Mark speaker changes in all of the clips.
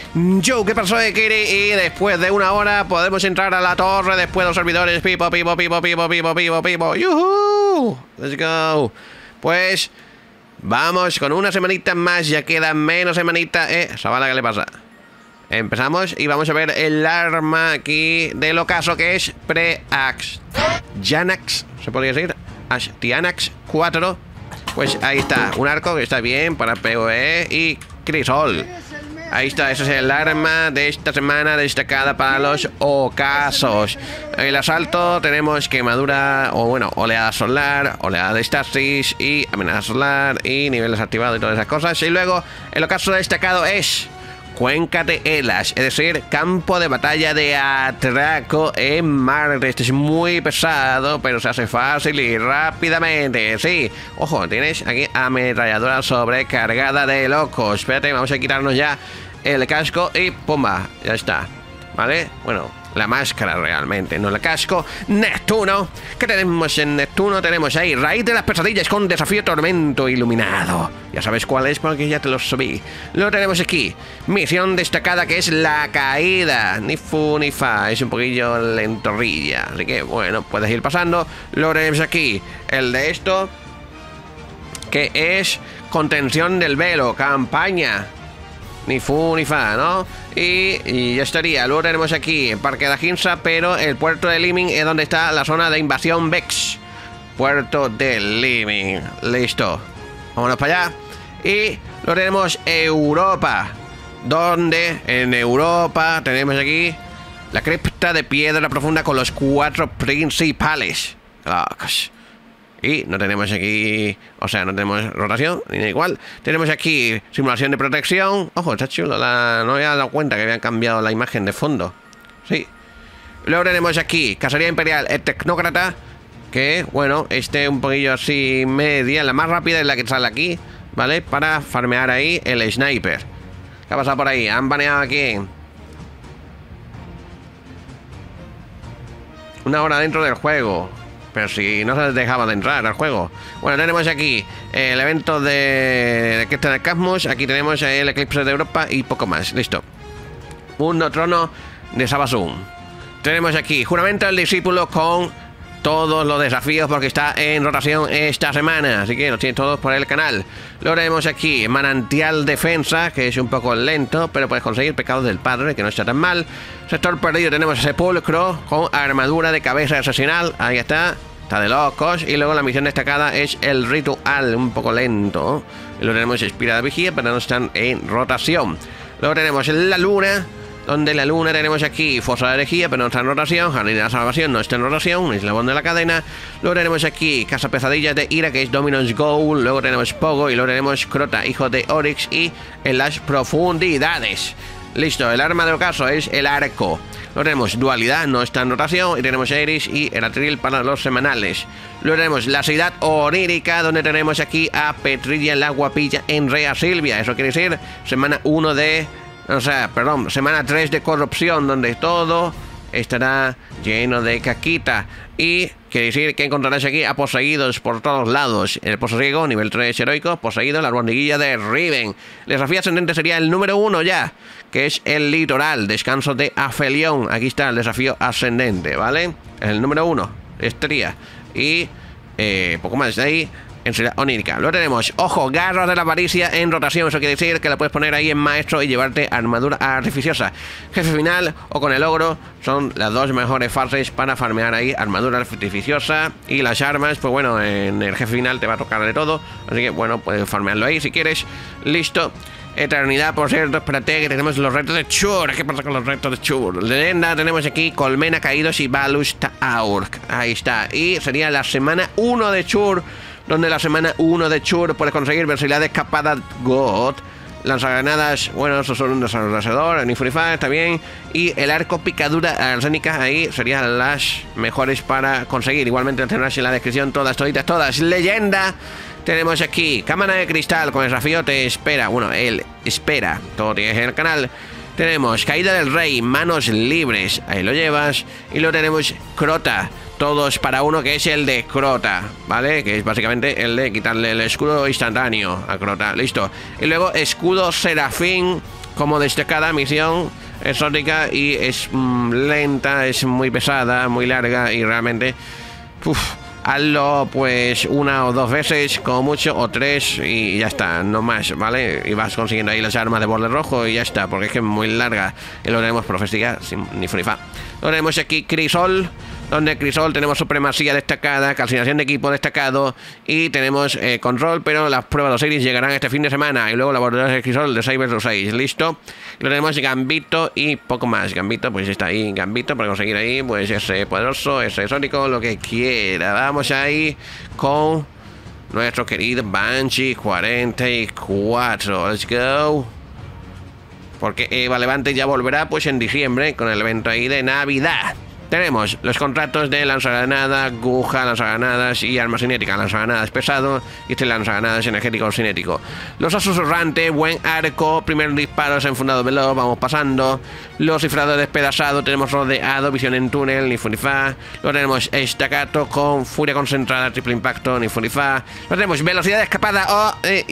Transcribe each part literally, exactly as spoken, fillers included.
Speaker 1: Yo, ¿qué pasó, Kiri? Y después de una hora podemos entrar a la torre después de los servidores. Pipo, pipo, pipo, pipo, pipo, pipo, pipo. ¡Yuhu! Let's go. Pues vamos con una semanita más. Ya queda menos semanita. Eh, Zavala, ¿qué le pasa? Empezamos y vamos a ver el arma aquí del ocaso, que es Pre-Ax Janax, se podría decir Ashtianax cuatro. Pues ahí está, un arco que está bien para PvE y crisol. Ahí está, ese es el arma de esta semana destacada para los ocasos. El asalto tenemos quemadura, o bueno, oleada solar, oleada de estasis y amenaza solar y niveles activados y todas esas cosas. Y luego el ocaso destacado es Cuenca de Elas, es decir, campo de batalla de atraco en Marte. Este es muy pesado, pero se hace fácil y rápidamente. Sí, ojo, tienes aquí ametralladora sobrecargada de locos. Espérate, vamos a quitarnos ya el casco y ¡pumba! Ya está, ¿vale? Bueno, la máscara realmente, no el casco. Neptuno, ¿qué tenemos en Neptuno? Tenemos ahí Raíz de las Pesadillas con Desafío Tormento Iluminado. Ya sabes cuál es porque ya te lo subí. Lo tenemos aquí, misión destacada, que es la caída. Ni fu ni fa, es un poquillo lentorrilla, así que bueno, puedes ir pasando. Lo tenemos aquí, el de esto, que es Contención del Velo, campaña. Ni fu ni fa, ¿no? Y, y ya estaría. Luego tenemos aquí Parque de Aginsa, pero el puerto de Liming es donde está la zona de invasión Vex. Puerto de Liming. Listo. Vámonos para allá. Y lo tenemos Europa, donde en Europa tenemos aquí la cripta de piedra profunda con los cuatro principales. Locos. Y no tenemos aquí, o sea, no tenemos rotación, ni igual. Tenemos aquí simulación de protección. Ojo, está chulo, la... no había dado cuenta que habían cambiado la imagen de fondo. Sí. Luego tenemos aquí Cacería Imperial, el Tecnócrata, que, bueno, este un poquillo así media. La más rápida es la que sale aquí, ¿vale? Para farmear ahí el Sniper. ¿Qué ha pasado por ahí? Han baneado aquí una hora dentro del juego. Pero si no se les dejaba de entrar al juego. Bueno, tenemos aquí el evento de, de Cresta del Cosmos. Aquí tenemos el Eclipse de Europa y poco más. Listo. Un trono de Sabazun. Tenemos aquí Juramento del Discípulo con todos los desafíos, porque está en rotación esta semana. Así que los tienes todos por el canal. Luego tenemos aquí Manantial Defensa, que es un poco lento, pero puedes conseguir Pecados del Padre, que no está tan mal. Sector Perdido tenemos Sepulcro con armadura de cabeza asesinal. Ahí está, está de locos. Y luego la misión destacada es el Ritual, un poco lento. Y luego tenemos Espira de Vigía, pero no están en rotación. Luego tenemos la Luna, donde la Luna tenemos aquí Fosa de Herejía, pero no está en rotación. Jardín de la Salvación no está en rotación. Un eslabón de la cadena. Luego tenemos aquí Casa Pesadillas de Ira, que es Dominus Goal. Luego tenemos Pogo y luego tenemos Crota, hijo de Oryx, y en las profundidades. Listo, el arma del ocaso es el arco. Luego tenemos Dualidad, no está en rotación. Y tenemos Eris y el Atril para los semanales. Luego tenemos la Ciudad Onírica, donde tenemos aquí a Petrilla la Guapilla en Rea Silvia. Eso quiere decir semana uno de... O sea, perdón, semana tres de corrupción, donde todo estará lleno de caquita. Y quiere decir que encontrarás aquí a poseídos por todos lados. El pozo ciego, nivel tres heroico, poseído, la albondiguilla de Riven. El desafío ascendente sería el número uno ya, que es el litoral, descanso de Afelión. Aquí está el desafío ascendente, ¿vale? El número uno, estaría. Y eh, poco más de ahí. En Ciudad Onírica. Luego tenemos, ojo, Garras de la Avaricia en rotación. Eso quiere decir que la puedes poner ahí en maestro y llevarte armadura artificiosa. Jefe final o con el ogro son las dos mejores fases para farmear ahí armadura artificiosa. Y las armas, pues bueno, en el jefe final te va a tocar de todo. Así que bueno, puedes farmearlo ahí si quieres. Listo. Eternidad, por cierto, espérate, que tenemos los retos de Chur. ¿Qué pasa con los retos de Chur? Leyenda, tenemos aquí Colmena Caídos y Valus Taurk. Ahí está. Y sería la semana uno de Chur, donde la semana uno de Chur puedes conseguir versatilidad de escapada God, lanzagranadas, bueno, esos son un desarrollador, ni Furify, está bien, y el arco picadura arsénica, ahí serían las mejores para conseguir. Igualmente tendrás en la descripción todas, toditas, todas. Leyenda, tenemos aquí Cámara de Cristal con desafío te espera, bueno, él espera, todo tienes en el canal. Tenemos Caída del Rey, manos libres, ahí lo llevas. Y luego tenemos Crota, todos para uno, que es el de Crota, ¿vale? Que es básicamente el de quitarle el escudo instantáneo a Crota, listo. Y luego escudo Serafín como destacada misión exótica y es mmm, lenta, es muy pesada, muy larga y realmente uf, hazlo pues una o dos veces como mucho o tres y ya está, no más, ¿vale? Y vas consiguiendo ahí las armas de borde rojo y ya está, porque es que es muy larga y lo tenemos profecía sin ni funifa. Lo tenemos aquí Crisol, donde Crisol tenemos supremacía destacada, calcinación de equipo destacado y tenemos eh, control, pero las pruebas de los Osiris llegarán este fin de semana y luego laboratorios de Crisol de seis versus seis, listo. Lo tenemos Gambito y poco más. Gambito, pues está ahí, Gambito para conseguir ahí, pues ese poderoso, ese exótico, lo que quiera. Vamos ahí con nuestro querido Banshee cuarenta y cuatro, let's go. Porque Eva Levante ya volverá pues en diciembre con el evento ahí de Navidad. Tenemos los contratos de lanzagranada, aguja, lanzagranadas y arma cinética. Lanzagranadas pesado y este lanzagranadas energético cinético. Los asusurrantes, buen arco, primer disparo enfundado veloz, vamos pasando. Los cifrados despedazados, tenemos rodeado, visión en túnel, ni funifá. Lo tenemos estacato con furia concentrada, triple impacto, ni funifá. Lo tenemos velocidad de escapada, oh, eh,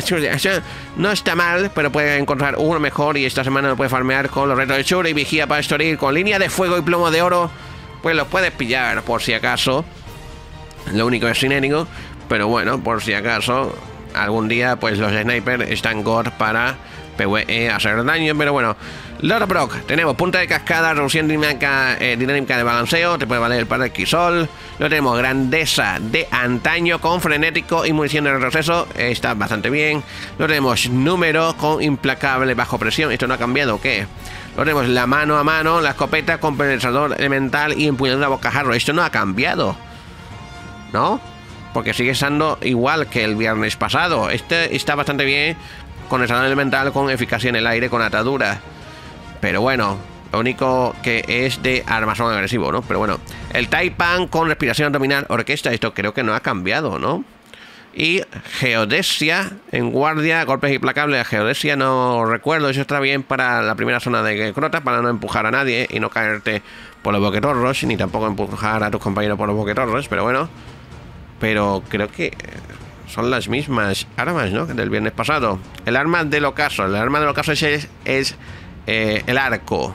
Speaker 1: no está mal, pero puede encontrar uno mejor y esta semana lo puede farmear con los retos de Shura y vigía para estoril con línea de fuego y plomo de oro. Pues los puedes pillar por si acaso. Lo único es cinético, pero bueno, por si acaso algún día pues los snipers están god para PvE hacer daño. Pero bueno, Lord Brock, tenemos punta de cascada, reducción dinámica, eh, dinámica de balanceo, te puede valer el par de Crisol. Lo tenemos grandeza de antaño con frenético y munición de retroceso, está bastante bien. Lo tenemos número con implacable bajo presión, esto no ha cambiado, ¿o qué? Lo tenemos la mano a mano, la escopeta con penetrador elemental y empuñadura bocajarro. Esto no ha cambiado, ¿no? Porque sigue estando igual que el viernes pasado. Este está bastante bien con penetrador elemental, con eficacia en el aire, con atadura. Pero bueno, lo único que es de armazón agresivo, ¿no? Pero bueno, el Taipan con respiración abdominal, orquesta, esto creo que no ha cambiado, ¿no? Y geodesia en guardia, golpes implacables. Geodesia no recuerdo, eso está bien para la primera zona de Crota, para no empujar a nadie y no caerte por los boquetorros, ni tampoco empujar a tus compañeros por los boquetorros, pero bueno. Pero creo que son las mismas armas, ¿no? Del viernes pasado. El arma del ocaso, el arma del ocaso es, es eh, el arco.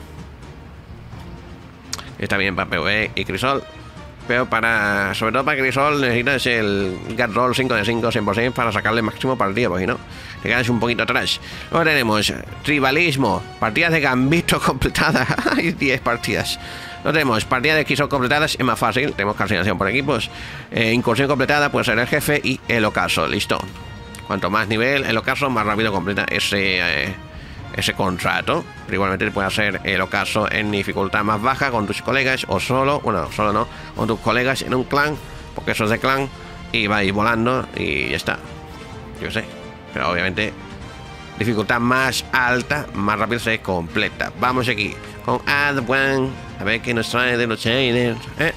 Speaker 1: Está bien para PvE y Crisol. Pero para, sobre todo para Crisol necesitas el Gut Roll cinco de cinco cien por cien para sacarle máximo partido, porque si no, te quedas un poquito atrás. Luego tenemos tribalismo, partidas de Gambito completadas. Hay diez partidas. Luego tenemos partidas de Crisol completadas, es más fácil. Tenemos calcinación por equipos. Eh, incursión completada puede ser el jefe y el ocaso. Listo. Cuanto más nivel, el ocaso, más rápido completa ese... Eh, ese contrato. Pero igualmente puede hacer el ocaso en dificultad más baja con tus colegas o solo, bueno, solo no, con tus colegas en un clan, porque eso es de clan y vais volando y ya está. Yo sé, pero obviamente dificultad más alta, más rápido se completa. Vamos aquí con Add One, a ver qué nos trae de los shaders. ¿eh?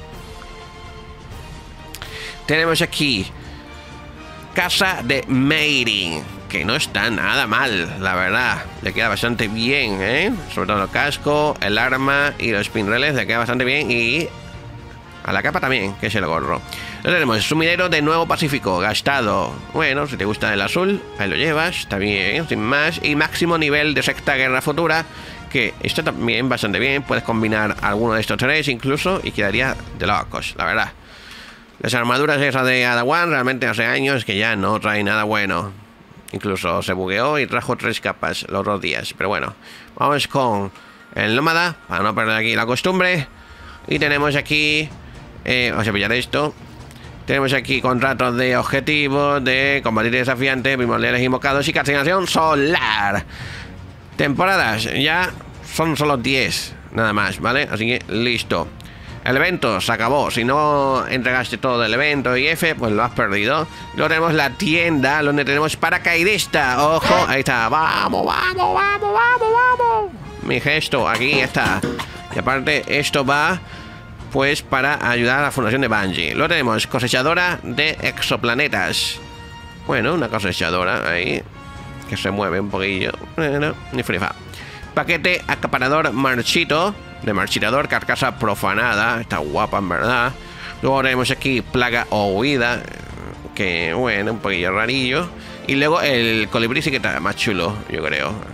Speaker 1: Tenemos aquí Casa de Mating, que no está nada mal, la verdad. Le queda bastante bien, ¿eh? Sobre todo el casco, el arma y los pinreles le queda bastante bien. Y a la capa también, que es el gorro. Lo tenemos, sumidero de Nuevo Pacífico, gastado. Bueno, si te gusta el azul, ahí lo llevas, está bien, sin más. Y máximo nivel de Sexta Guerra Futura, que está también bastante bien. Puedes combinar alguno de estos tres incluso y quedaría de locos, la verdad. Las armaduras esas de Adawan realmente hace años que ya no traen nada bueno. Incluso se bugueó y trajo tres capas los dos días. Pero bueno, vamos con el nómada, para no perder aquí la costumbre. Y tenemos aquí, eh, vamos a pillar esto. Tenemos aquí contratos de objetivos, de combatir desafiante, primordiales invocados y calcinación solar. Temporadas, ya son solo diez, nada más, ¿vale? Así que listo. El evento se acabó. Si no entregaste todo el evento y F, pues lo has perdido. Luego tenemos la tienda, donde tenemos paracaidista. Ojo, ahí está. Vamos, vamos, vamos, vamos, vamos. Mi gesto, aquí está. Y aparte, esto va pues para ayudar a la fundación de Bungie. Luego tenemos cosechadora de exoplanetas. Bueno, una cosechadora ahí que se mueve un poquillo. Bueno, ni frifa. Paquete acaparador marchito. De marchitador, carcasa profanada. Está guapa en verdad. Luego tenemos aquí plaga o huida, que bueno, un poquillo rarillo. Y luego el colibrí sí que está más chulo, yo creo.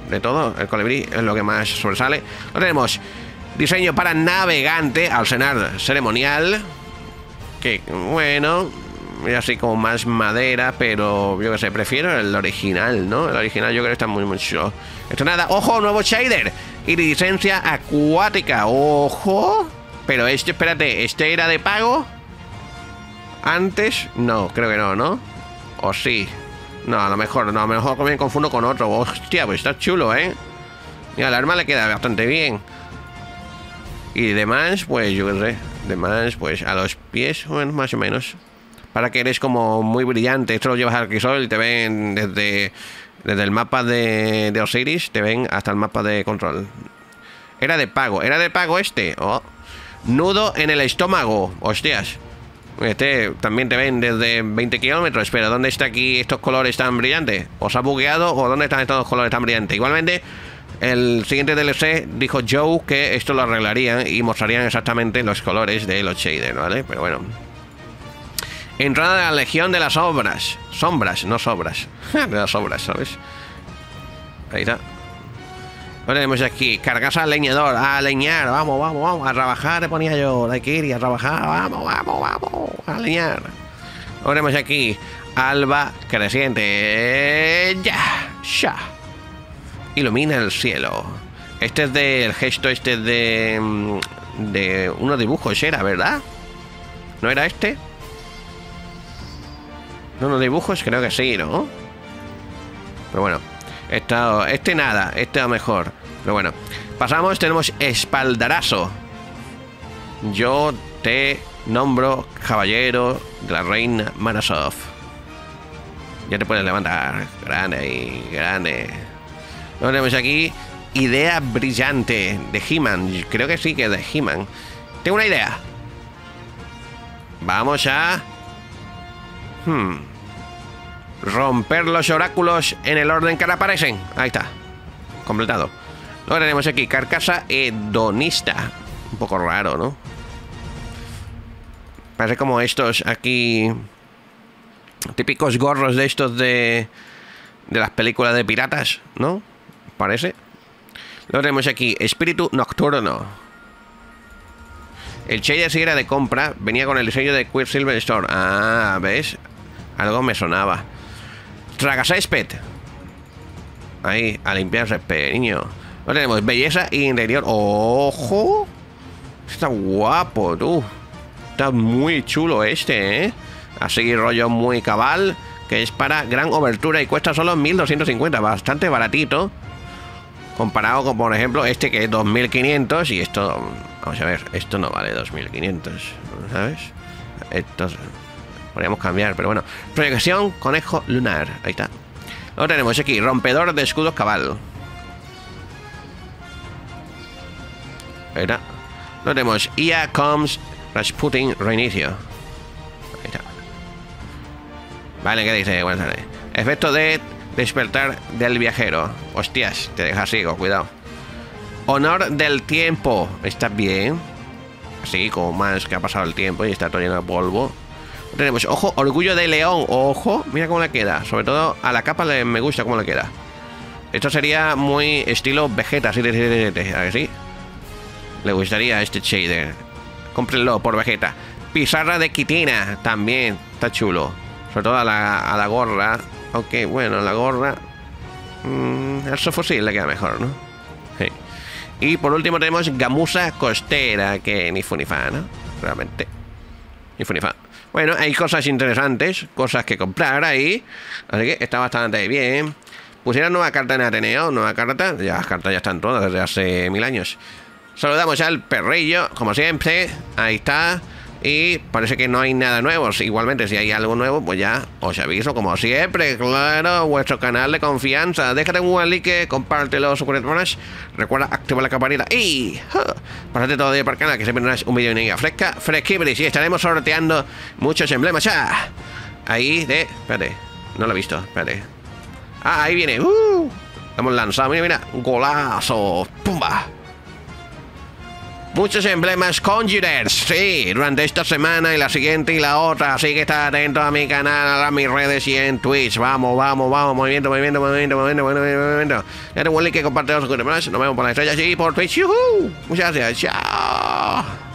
Speaker 1: de todo. El colibrí es lo que más sobresale. Lo tenemos. Diseño para navegante, al cenar ceremonial. Que bueno, es así como más madera, pero yo que sé, prefiero el original, ¿no? El original yo creo que está muy mucho. Esto nada, ojo, nuevo shader. Iridiscencia acuática, ojo. Pero este, espérate, ¿este era de pago? Antes, no, creo que no, ¿no? O sí. No, a lo mejor, no, a lo mejor me confundo con otro. Hostia, pues está chulo, ¿eh? Mira, el arma le queda bastante bien. Y demás, pues yo qué sé. Demás, pues a los pies, bueno, más o menos. Para que eres como muy brillante. Esto lo llevas al crisol y te ven desde, desde el mapa de, de Osiris, te ven hasta el mapa de control. Era de pago, era de pago este. Oh. Nudo en el estómago, hostias. Este también te ven desde veinte kilómetros. Pero ¿dónde está aquí estos colores tan brillantes? ¿Os ha bugueado o dónde están estos colores tan brillantes? Igualmente, el siguiente D L C dijo Joe que esto lo arreglarían y mostrarían exactamente los colores de los shaders, ¿vale? Pero bueno. Entrada de la Legión de las Obras. Sombras, no sobras. De las obras, ¿sabes? Ahí está. Lo tenemos aquí. Carcasa al leñador. A leñar. Vamos, vamos, vamos. A trabajar, te ponía yo. Hay que ir y a trabajar. Vamos, vamos, vamos. A leñar. Lo tenemos aquí. Alba creciente. Ya. Ya. Ilumina el cielo. Este es del gesto, este es de... De unos dibujos era, ¿verdad? ¿No era este? ¿No unos dibujos? Creo que sí, ¿no? Pero bueno. Esta, este nada, este a mejor. Pero bueno. Pasamos, tenemos espaldarazo. Yo te nombro caballero de la reina Manasov. Ya te puedes levantar. Grande y grande. Lo tenemos aquí. Idea brillante de He-Man. Creo que sí que es de He-Man. Tengo una idea. Vamos a... Hmm. Romper los oráculos en el orden que aparecen. Ahí está. Completado. Luego tenemos aquí carcasa hedonista. Un poco raro, ¿no? Parece como estos aquí... Típicos gorros de estos de... De las películas de piratas, ¿no? Parece. Luego tenemos aquí espíritu nocturno. El shader si era de compra. Venía con el diseño de Quicksilver Store. Ah, ¿ves? Algo me sonaba. Tragacésped. Ahí, a limpiar césped, niño. Luego tenemos belleza y interior. ¡Ojo! Está guapo, tú. Está muy chulo este, ¿eh? Así rollo muy cabal. Que es para gran obertura y cuesta solo mil doscientos cincuenta. Bastante baratito. Comparado con, por ejemplo, este que es dos mil quinientos. Y esto, vamos a ver, esto no vale dos mil quinientos, ¿sabes? Esto podríamos cambiar, pero bueno. Proyección conejo lunar, ahí está. Luego tenemos aquí, rompedor de escudos cabal. Ahí está. Luego tenemos I A Coms Rasputin reinicio. Ahí está. Vale, ¿qué dice? Buenas tardes. Efecto de despertar del viajero. Hostias, te deja ciego, cuidado. Honor del tiempo. Está bien. Así como más que ha pasado el tiempo y está todo lleno de polvo. Tenemos, ojo, orgullo de león. Ojo, mira cómo le queda. Sobre todo a la capa le, me gusta cómo le queda. Esto sería muy estilo Vegeta. ¿Sí? ¿A que sí? Le gustaría este shader. Cómprenlo por Vegeta. Pizarra de quitina. También está chulo. Sobre todo a la, a la gorra. Aunque, bueno, la gorra... Mmm, al sofosil le queda mejor, ¿no? Sí. Y por último tenemos gamuza costera. Que ni fu ni fa, ¿no? Realmente. Ni fu ni fa. Bueno, hay cosas interesantes. Cosas que comprar ahí. Así que está bastante bien. Pusieron nueva carta en Ateneo. Nueva carta. Ya las cartas ya están todas desde hace mil años. Saludamos al perrillo, como siempre. Ahí está. Y parece que no hay nada nuevo. Igualmente, si hay algo nuevo, pues ya os aviso, como siempre. Claro, vuestro canal de confianza. Déjate un buen like, compártelo, suscríbete. Recuerda activar la campanita. Y uh, pásate todo el día por el canal, que siempre tendrás un vídeo de guía fresca, fresquibris. Y estaremos sorteando muchos emblemas. ¡Ah! Ahí de... Espérate, no lo he visto. Espérate. Ah, ahí viene. ¡Uh! Hemos lanzado. Mira, mira. Golazo. ¡Pumba! muchos emblemas Conjurers, sí, durante esta semana y la siguiente y la otra. Así que está atento a mi canal, a mis redes y en Twitch. Vamos, vamos, vamos, movimiento, movimiento, movimiento, movimiento, movimiento, movimiento. Ya tengo un link que comparte los más. Nos vemos por las estrellas y por Twitch. ¡Yuhu! Muchas gracias, chao.